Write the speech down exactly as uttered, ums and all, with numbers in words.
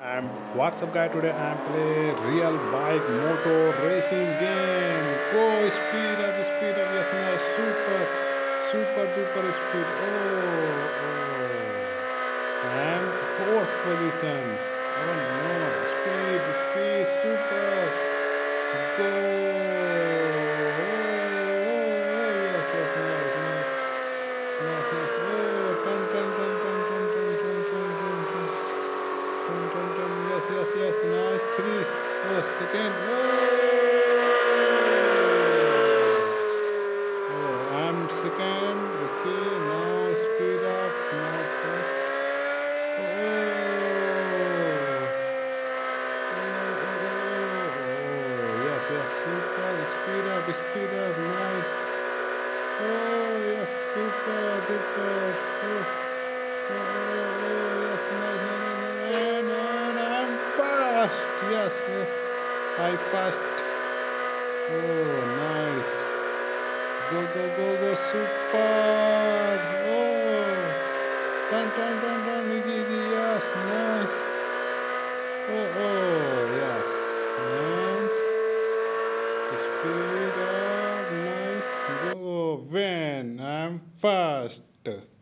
And what's up guy, today I'm playing real bike motor racing game. Go speed up, speed up, yes nice, super, super duper speed. Oh, oh. And fourth position. Oh no, speed, speed, super. Go. Oh, yes, yes, nice, nice. Nice, nice. Oh, turn, turn, turn, turn, turn, turn, turn, turn, turn, turn. Dun, dun, dun. Yes, yes, yes. Nice. Three. Oh, second. Oh. Oh, I'm second. Okay. Now speed up. Now first. Oh. Oh, oh, oh. Yes, yes. Super. Speed up. Speed up. Nice. Oh, yes. Super duper. Oh. Oh, oh, oh, yes, nice, nice, nice, and, and I'm fast. Yes, yes, I fast. Oh, nice. Go, go, go, go, super. Oh, dun, dun, dun, dun, easy, easy, yes, nice. Oh, oh, yes, and speed up, nice. Go, when I'm fast.